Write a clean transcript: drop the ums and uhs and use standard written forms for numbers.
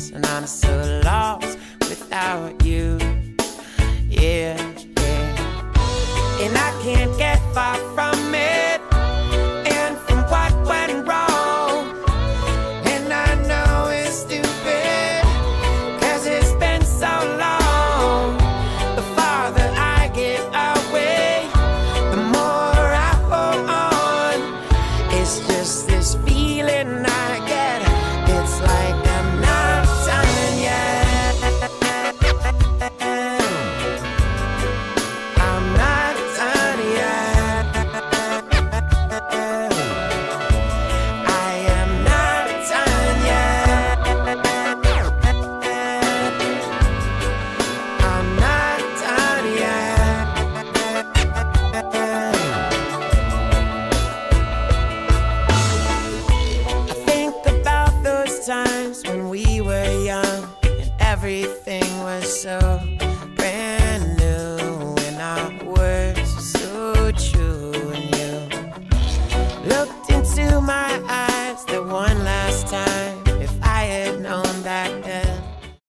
lost, and I'm so lost without you. Yeah, yeah. And I can't get far from it, and from what went wrong. And I know it's stupid, 'cause it's been so long. The farther I get away, the more I hold on. It's just this feeling I get. It's like I'm not done yet. I'm not done yet. I am not done yet. I'm not done yet. I think about those times when we were young and everything was so